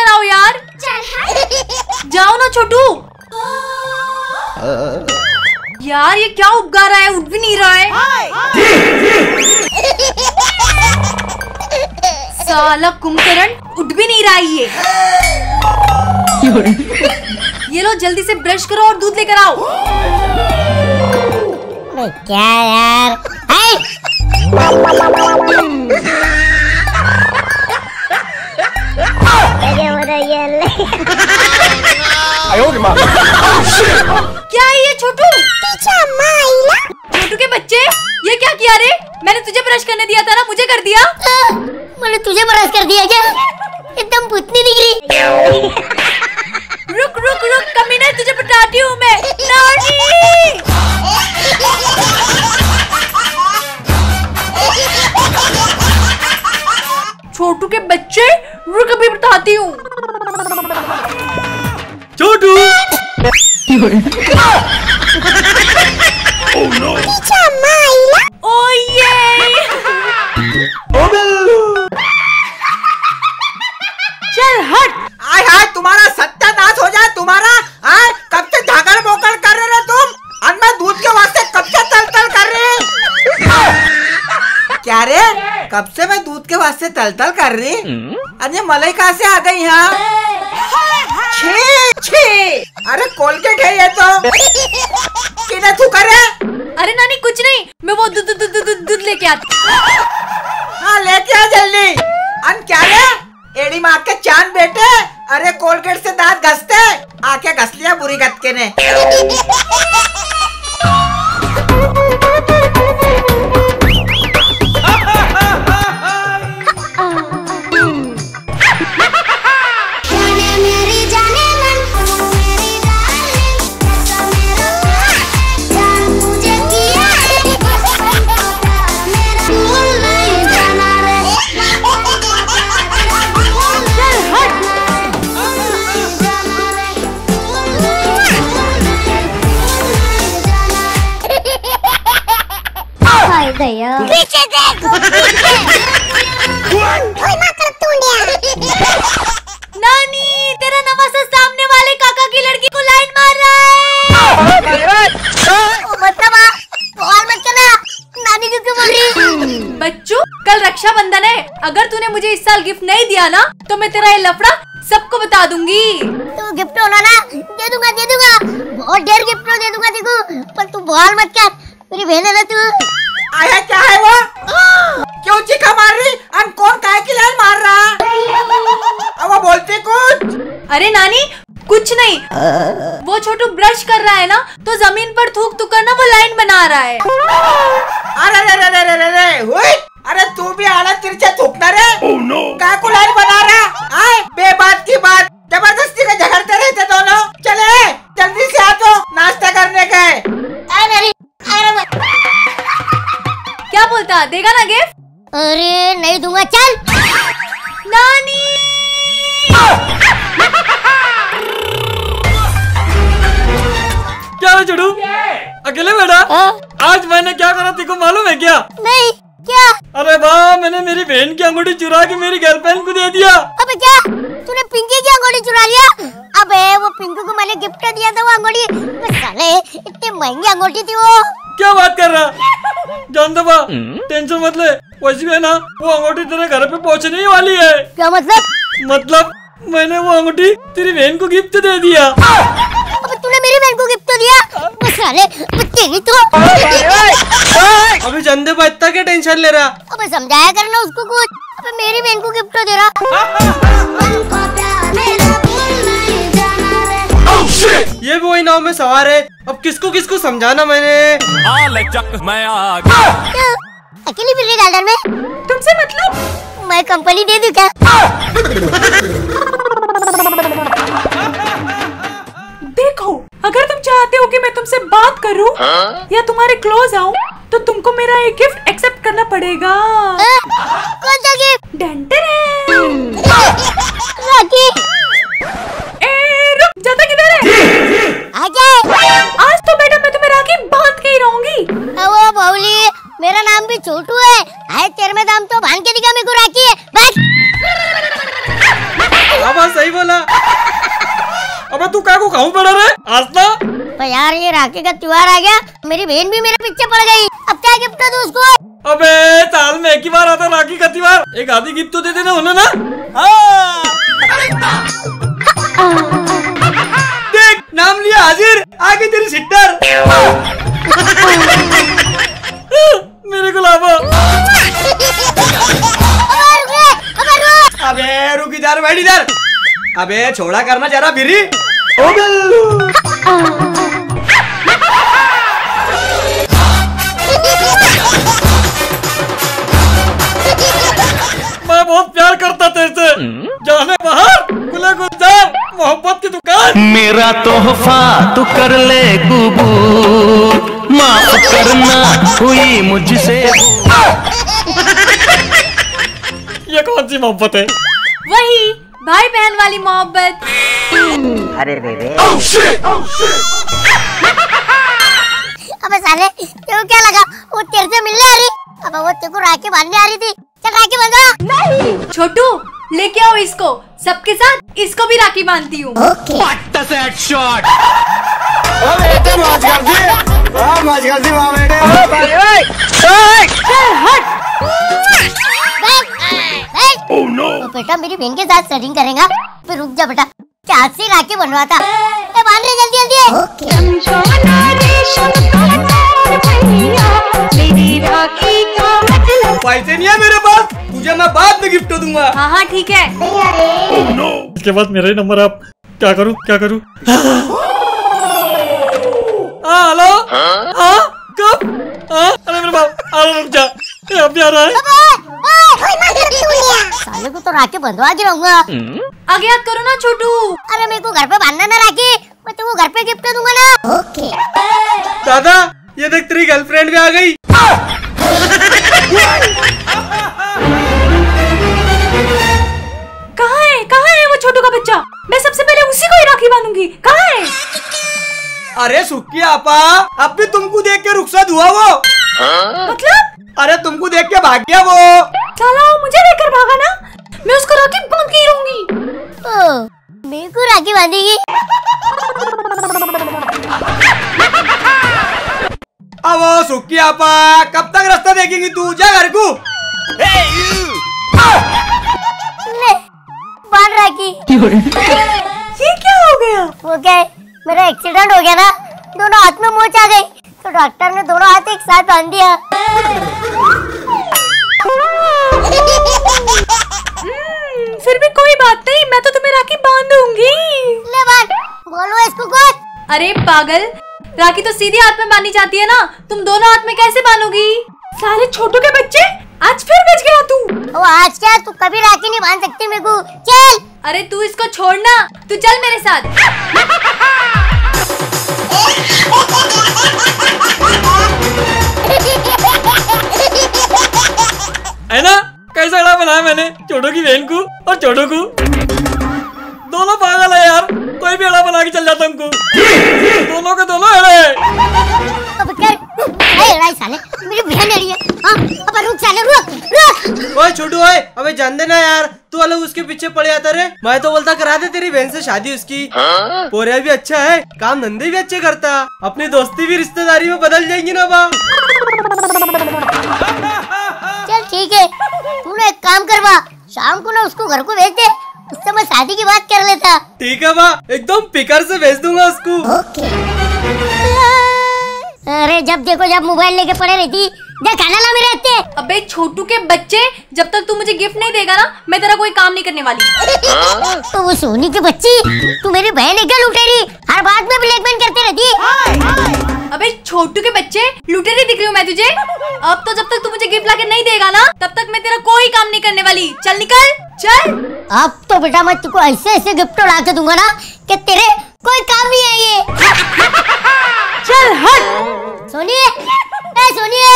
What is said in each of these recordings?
कराओ यार। जाओ ना छोटू। यार ये क्या उपगा रहा है, उठ भी नहीं रहा है। साला कुंभकर्ण उठ भी नहीं रहा है ये लो जल्दी से ब्रश करो और दूध लेकर आओ। क्या यार क्या है ये छोटू? छोटू के बच्चे ये क्या किया रे? मैंने तुझे ब्रश करने दिया था ना, मुझे कर दिया। मैंने तुझे ब्रश कर दिया क्या? एकदम भूतनी दिख रही। रुक रुक रुक कमीना, तुझे बताती हूँ मैं। नानी छोटू के बच्चे, रुक अभी बताती हूँ। छोटू ओ ये चल हट। आय हाय तुम्हारा सत्यानाश हो जाए तुम्हारा। आय कब से झागड़ बोकड़ कर रहे हो तुम? अन्ना दूध के वास्ते कब से तल तल कर रहे? क्या रे, कब से मैं दूध के वास्ते तल तल कर रही? अरे मलाई कहाँ से आ गई यहाँ? छी छी, अरे कोलगेट है ये तो। किने तू करे? अरे नानी कुछ नहीं, मैं वो दूध लेके आती। हाँ लेके आ जल्दी। अन क्या रे, एड़ी माँ के चांद बेटे, अरे कोलगेट से दांत घसते, आके घस लिया बुरी गत्ते ने। पीछे देख। नानी तेरा नवासा सामने वाले काका की लड़की को लाइन मार रहा है। नानी को क्यों बोल रही? बच्चू कल रक्षाबंधन है, अगर तूने मुझे इस साल गिफ्ट नहीं दिया ना तो मैं तेरा ये लफड़ा सबको बता दूंगी। तो गिफ्ट होना ना, दे दूंगा बहुत ढेर गिफ्ट दे दूंगा देखो, पर तू बॉल मत कर, मेरी बहन है ना तू। आया क्या है वो? क्यों चीखा मार रही? अन कौन काय की लाइन मार रहा? अब वो बोलते कुछ? अरे नानी कुछ नहीं, वो छोटू ब्रश कर रहा है ना तो जमीन पर थूक थूक कर ना वो लाइन बना रहा है। अरे रे रे रे रे रे रे हुई? अरे तू भी आड़ा तिरछे थूकना रे? काय को लाइन बना रहा? आए बेबात की बात, जबरदस्ती का झगड़ते रहते दोनों। चले जल्दी से आ तो, नाश्ता करने गए। क्या बोलता, देगा ना गिफ्ट? अरे नहीं दूंगा, चल। नानी क्या छोटू अकेले बैठा? आज मैंने क्या करा तेको मालूम है क्या? नहीं, क्या? अरे वाह, मैंने मेरी बहन की अंगूठी चुरा के मेरी गर्लफ्रेंड को दे दिया। अबे क्या, तूने पिंकी की अंगूठी चुरा लिया? अबे वो पिंकू को मैंने गिफ्ट दिया था वो अंगूठी। साले इतनी महंगी अंगूठी थी वो। क्या बात कर रहा? जान दो बा, टेंशन मत ले, वैसे भी है ना वो अंगूठी तेरे घर पे पहुंचने ही वाली है। क्या मतलब? मतलब मैंने वो अंगूठी तेरी बहन को गिफ्ट दे दिया। अबे तूने मेरी बहन को गिफ्ट दिया? साले तेरी तो। अभी चंदे बा इतना क्या टेंशन ले रहा? अबे समझाया करना उसको कुछ। अबे मेरी बहन को गिफ्ट दे रहा। ये भी वही नाव में सवार है, अब किसको किसको समझाना मैंने। अकेली फिर रही गार्डन में? तुमसे मतलब? मैं कंपनी दे दूं क्या? देखो अगर तुम चाहते हो कि मैं तुमसे बात करूं या तुम्हारे क्लोज आऊं तो तुमको मेरा एक गिफ्ट एक्सेप्ट करना पड़ेगा। कौन सा गिफ्ट? राखी। रुक, जाता किधर है? आजा। आज तो बेटा मैं तुम्हें राखी बांध के ही रहूंगी। वो बाउली, मेरा नाम भी छोटू है। तेरे में दाम तो भान के दिखा मेरे को राखी है। बस। सही बोला। कहूँ पड़ा रे आस्था। तो यार ये राखी का त्योहार आ गया, मेरी बहन भी मेरे पीछे पड़ गई, अब क्या गिफ्ट दूं उसको? अबे साल में एक ही बार आता राखी का त्योहार, एक आधी गिफ्ट तो दे देना उन्हें ना। देख नाम लिया हाजिर, आगे तेरी सिस्टर। मेरे गुलाबो। अबे रुक इधर, बैठ इधर। अबे छोड़ा करना जरा बिरी। मैं बहुत प्यार करता तेरे से, जाने बाहर गुले गुलजार मोहब्बत की दुकान। मेरा तोहफा तू कर ले कबूल, माफ करना हुई मुझसे। ये कौन सी मोहब्बत है? वही भाई बहन वाली मोहब्बत। अरे रे रे। अबे साले तेरे को क्या लगा वो तेरे से मिलने आ रही? अबे वो तेरे को राखी बांधने आ रही थी, चल राखी बांधो। छोटू लेके आओ इसको, सबके साथ इसको भी राखी बांधती हूँ। तो बेटा मेरी बहन के साथ सेटिंग करेगा, फिर रुक जा बेटा, क्या से राखी बनवाता। बांध रहे जल्दी जल्दी। पैसे नहीं है मेरे पास, तुझे मैं बाद में गिफ्ट दूंगा। हाँ हाँ ठीक है। इसके बाद मेरा ही नंबर। आप क्या करूँ क्या करूँ? हाँ हेलो। हाँ कब? हाँ अरे मेरे बाप, अरे रुक जा, ये अब भी आ रहा है। साले को तो राखी बंधवा के रहूंगा। आगे याद करो ना छोटू। अरे मेरे को घर पे बांधना ना राखी, मैं तुमको घर पे गिफ्ट दूंगा ना। दादा ये देख तेरी गर्लफ्रेंड भी आ गई। कहाँ है वो छोटू का बच्चा? मैं सबसे पहले उसी को ही राखी बांधूंगी। कहाँ है? अरे सुक्की आपा, अब भी तुमको देख के रुखसत हुआ वो। मतलब? अरे तुमको देख के भाग गया वो। साला वो मुझे लेकर भागा ना, मैं उसको राखी बांध के ही रहूंगी। मेरे को राखी बांधेगी? अब वो सुक्की आपा कब तक रास्ता देखेंगी तू, जा घर को। ले बांध राखी। ये क्या हो गया? वो क्या है, मेरा एक्सीडेंट हो गया ना, दोनों हाथ में मोच आ गई, तो डॉक्टर ने दोनों हाथ एक साथ बांध दिया। फिर भी कोई बात नहीं, मैं तो तुम्हें राखी बांध दूंगी। ले बांध, बोलो इसको कुछ। अरे पागल, राखी तो सीधी हाथ में बांधी जाती है ना, तुम दोनों हाथ में कैसे बांधोगी? साले छोटू के बच्चे, आज फिर बच गया तू। वो आज क्या, तू कभी राखी नहीं बांध सकती मेरे को, चल। अरे तू इसको छोड़ना, तू चल मेरे साथ। है ना कैसा अड़ा बनाया मैंने छोटू की बहन को और छोटू को। दोनों पागल है यार, कोई भी अड़ा बना के चल जाता उनको। दोनों के दोनों अड़े। अब क्या? अरे साले मेरी बहन आ रही है। हाँ अब रुक साले, रुक। ओए छोटू ओए, अबे जान देना यार, तू अलग उसके पीछे पड़ जाता रे। मैं तो बोलता करा दे तेरी बहन से शादी उसकी। पोरिया भी अच्छा है, काम धंधे भी अच्छे करता, अपनी दोस्ती भी रिश्तेदारी में बदल जाएंगी ना बा। चल ठीक है, तू ना एक काम करवा, शाम को ना उसको घर को भेज दे, उससे मैं शादी की बात कर लेता। ठीक है बा, एकदम पिकर से भेज दूंगा उसको। अरे जब देखो जब मोबाइल लेके पड़े रहती, देख खाना ला मेरे हत्ते। अबे छोटू के बच्चे, जब तक तू मुझे गिफ्ट नहीं देगा ना, मैं तेरा कोई काम नहीं करने वाली। तो वो सोनी की बच्ची, तू मेरी बहन है क्या लुटेरी? हर बात में ब्लैकमेल करती रहती। अबे छोटू के बच्चे, लुटेरी दिख रही हूँ मैं तुझे? अब तो जब तक तू मुझे गिफ्ट लाके नहीं देगा ना, तब तक मैं तेरा कोई काम नहीं करने वाली। चल निकल, चल। अब तो बेटा मैं तुझको ऐसे ऐसे गिफ्ट ला के दूंगा ना कि तेरे कोई काम नहीं आएंगे। चल हट। सोनिए, ए सोनिए।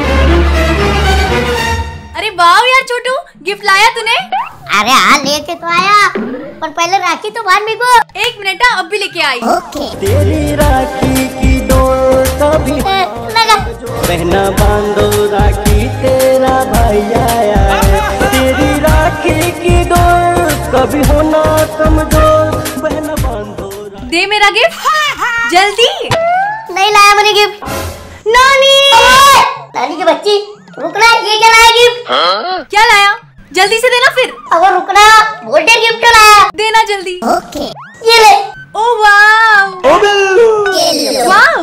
अरे वाह यार छोटू, गिफ्ट लाया तूने? अरे हाँ लेके तो आया, पर पहले राखी तो बांध मेरे को। 1 मिनट, अब भी लेके आई। तेरी राखी की डोर कभी लगा। बहना बांधो राखी, तेरा भाई आया है। तेरी राखी की डोर कभी होना कमजोर, बहना बांधो। दे मेरा गिफ्ट जल्दी। नहीं लाया मैंने गिफ्ट। नानी नानी की बच्ची रुकना, ये क्या लाया गिफ्ट? क्या लाया? जल्दी से देना फिर। अब रुकना, बर्थडे गिफ्ट लाया। देना जल्दी। ओके ये ले। ओ वाव वाव।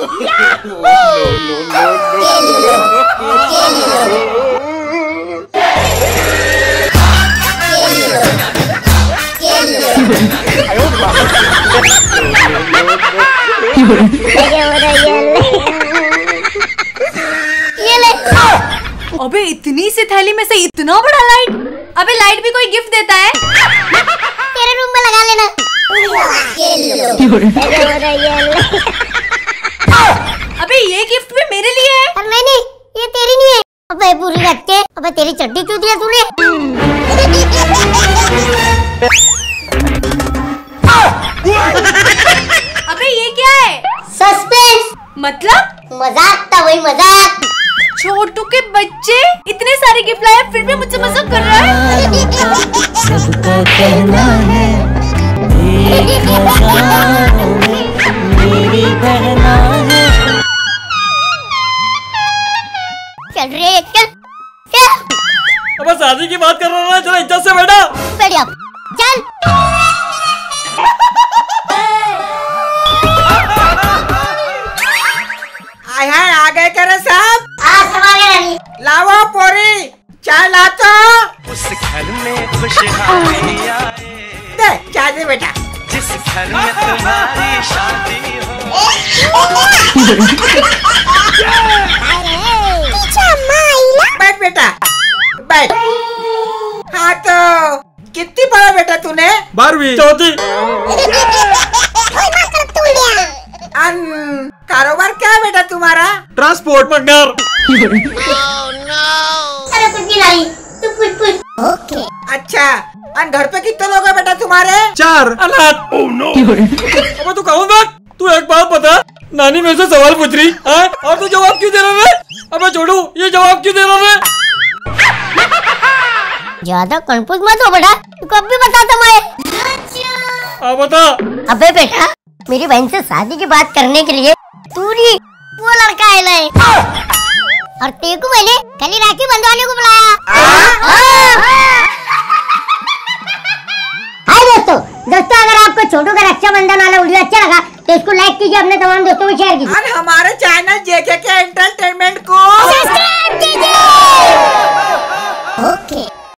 ये ले। अबे इतनी सी थैली में से इतना बड़ा लाइट। अबे लाइट भी कोई गिफ्ट देता है? तेरे रूम में लगा लेना। अबे ये गिफ्ट भी मेरे लिए है। और नहीं, ये तेरी नहीं है। अबे पूरी रख के, अबे तेरी चड्डी क्यों दिया तूने? अबे ये क्या है? सस्पेंस। मतलब? मजाक था, वही मजाक। छोटू के बच्चे इतने सारे गिफ्ट लाए फिर भी मुझसे मजाक कर रहा है। सबका कहना है मेरी बहना है। चल रे चल चल। अब शादी की बात कर रहा है, जरा इज्जत से बैठा। बढ़िया चल। आय हाय आ गए करे साहब। आज हमारे रानी लाओ पोरी चाय ला तो। उस घर में खुशहाली आए, दे चाय दे बेटा। जिस घर में तुम्हारी शादी हो। बैठ बेटा बैठ। हाँ तो कितनी पढ़ा बेटा तूने? 12वीं चौथी। कारोबार क्या है बेटा तुम्हारा? ट्रांसपोर्ट मगनार। अरे कुछ नहीं लाई, तू पूछ। ओके अच्छा घर पे कितने लोग हैं बेटा तुम्हारे? 4 अनाथ। Oh no. अब तू कहूँ बात, तू एक बात बता, नानी मेरे से सवाल पूछ रही है और तू जवाब क्यों दे रहा है? अबे छोड़ू, ये जवाब क्यों दे रहा है? ज्यादा कंफ्यूज मत हो बेटा, तू कब भी बताता मैं। हाँ बता। अबे बेटा मेरी बहन से शादी की बात करने के लिए तू नहीं वो लड़का आया है और तेरे को मैंने कल ही राखी बंधवाने को बुलाया। हाय दोस्तों अगर आपको छोटू का रक्षाबंधन वाला वीडियो अच्छा लगा तो इसको लाइक कीजिए, अपने तमाम दोस्तों में शेयर कीजिए और हमारे चैनल जेके के एंटरटेनमेंट को